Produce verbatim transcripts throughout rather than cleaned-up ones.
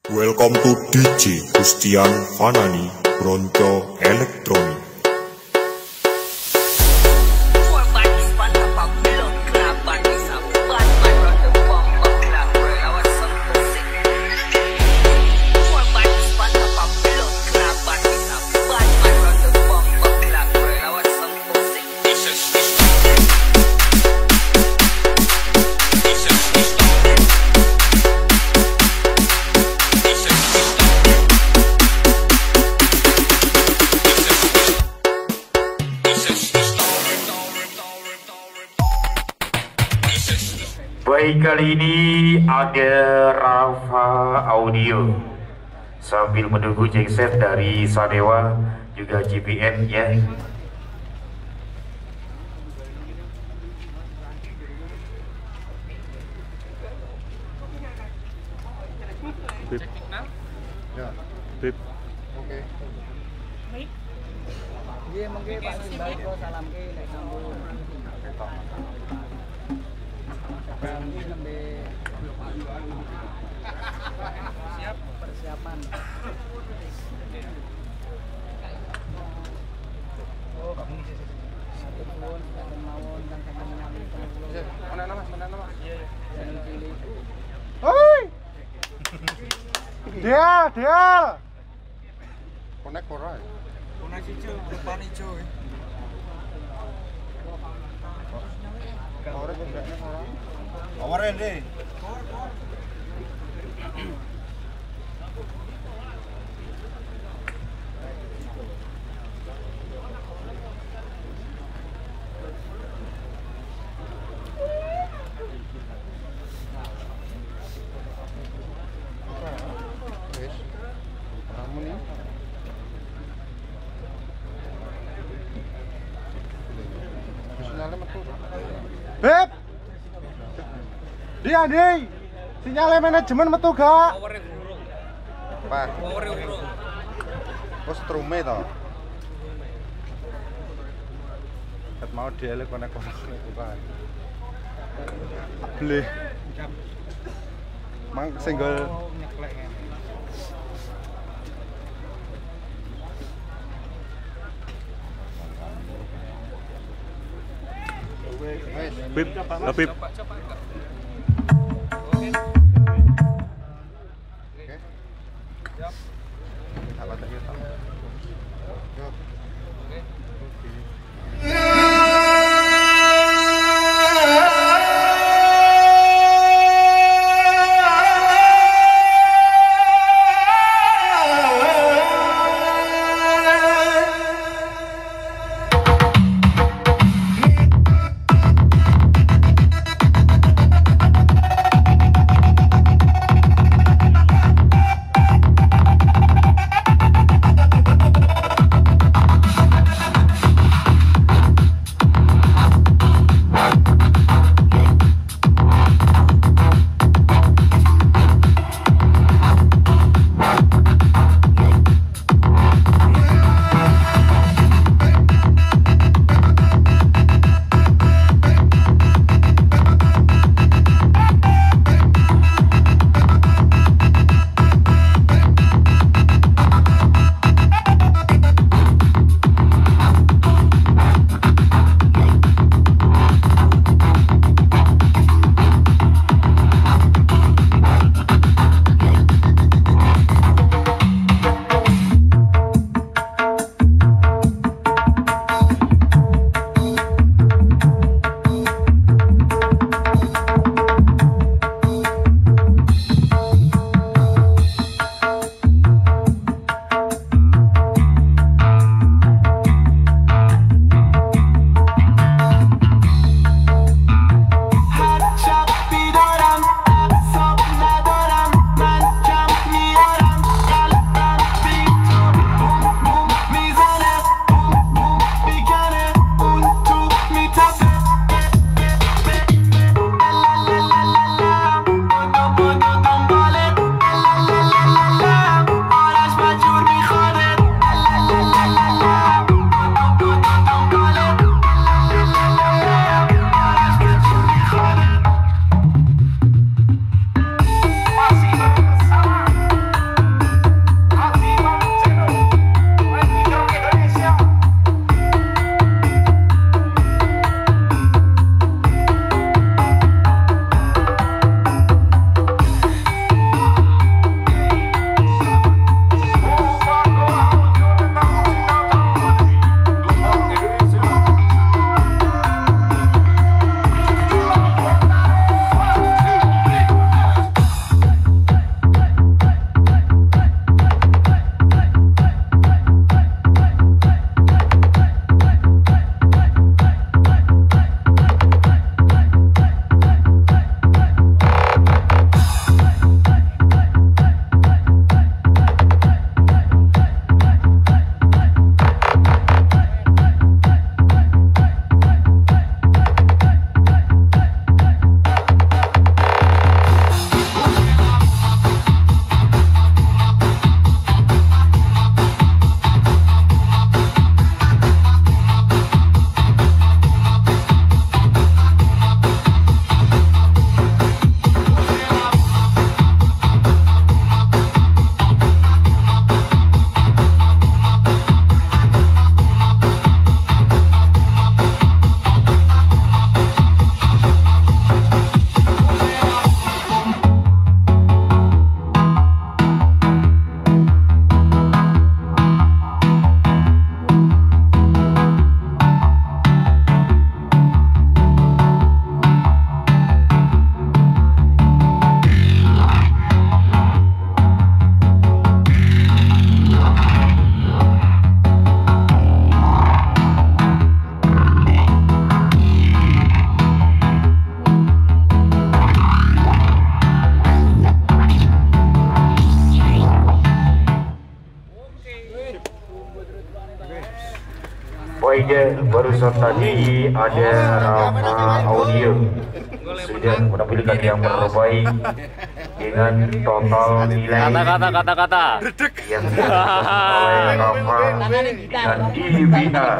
Welcome to D J Gustian Fanani Bronco Electronic. Baik, kali ini ada Rafa Audio sambil menunggu jackset dari Sadewa juga J B N ya. Bip. Ya, Bip. Oke. Iya, mungkin Pak Simbal ko salam ke nek sambung. Kami nembe siap persiapan. Oh, kamu ngisi sih. Satu tahun, satu tahun dan satu nyali. Mana nama? Mana nama? Iya, iya. Hoi! Dia, dia. Konek ora. Konek hijau, depan hijau. Orang enggaknya orang. Power ini. Wes. Kamu nih. Sinyalnya metu. Beb. Dia nih, sinyalnya manajemen metu gak? Powernya urung. Pak. Powernya urung. Oh, strume toh. Ket mau dia konek-konek itu Pak. Beli. Mang single nyeklek ngene. Bip, Bip. tiga barusan tadi ada Rafa Audio sudah menampilkan yang terbaik dengan total nilai Kata-kata kata-kata. yang dilakukan oleh Rafa dengan D B A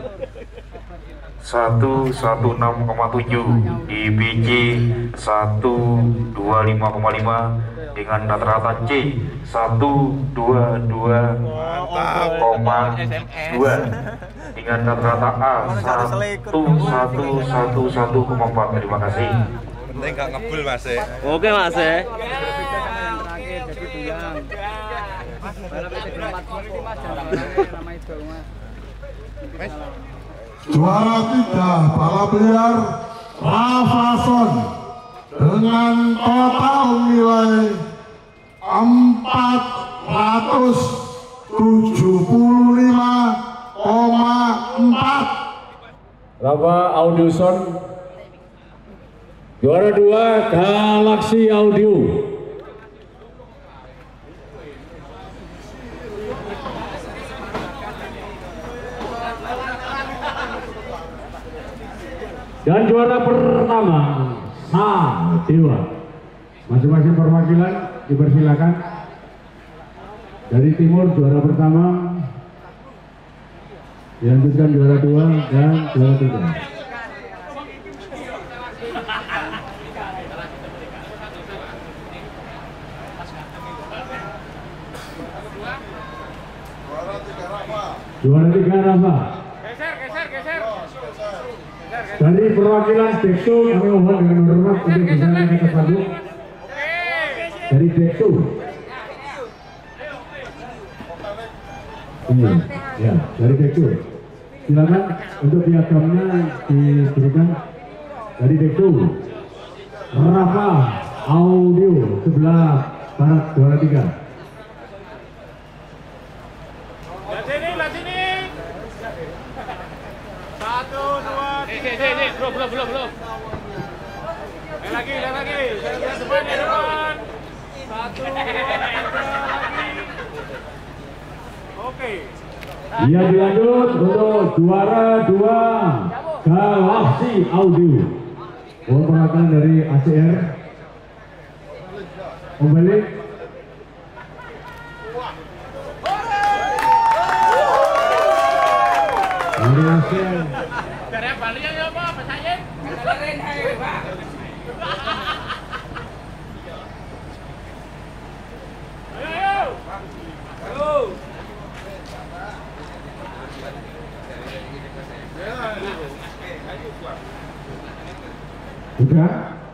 seratus enam belas koma tujuh, D B C seratus dua puluh lima koma lima dengan rata-rata C seratus dua puluh dua koma dua dengan rata-rata A seratus satu koma empat. Terima kasih. Penting nggak ngebul Mas. Oke Mas. Terakhir jadi dulang. Balap itu empat puluh Mas, jangan nama itu Mas. Juara tiga balap liar Rafason dengan total nilai empat ratus tujuh puluh lima koma empat. Rafa Audioson. Juara dua Galaxy Audio. Dan juara pertama Sadewa. Masing-masing perwakilan dipersilakan. Dari timur juara pertama, dilanjutkan juara dua dan juara tiga. Juara tiga Rafa. Dari perwakilan Deksu kami mohon dengan hormat untuk bisa naik ke panggung. Dari Deksu. Ini, ya, dari Deksu. Silakan untuk piagamnya diberikan dari Deksu. Rafa Audio sebelah barat juara tiga. Belum, belum, belum, belum. Lagi, lagi. Depan, depan. Satu, dua, tiga, lagi. Oke. Iya, dilanjut untuk juara dua Galaxy Audio. Mohon perhatian dari A C R. Kembali. Dari A C R. Sudah?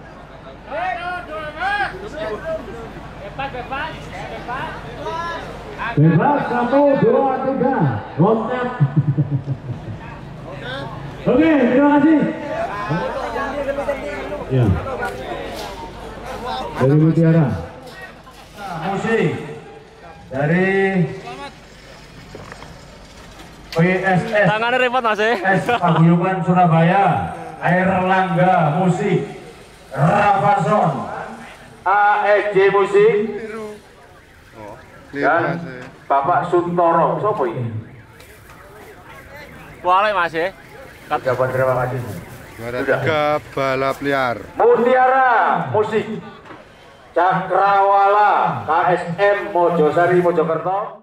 Bebas, bebas, bebas. Bebas, satu, dua, tiga. Loncat. Oke, terima kasih. Ya. Dari Mutiara. Musik dari P S S. Tangannya repot Mas. S Paguyuban Surabaya. Air Langga Musik. Rafason. A S J Musik. Dan Bapak Suntoro. Sopo ini? Wale Mas. Ucapan terima kasih. Juara tiga balap liar. Mutiara Musik. Cakrawala K S M Mojosari Mojokerto.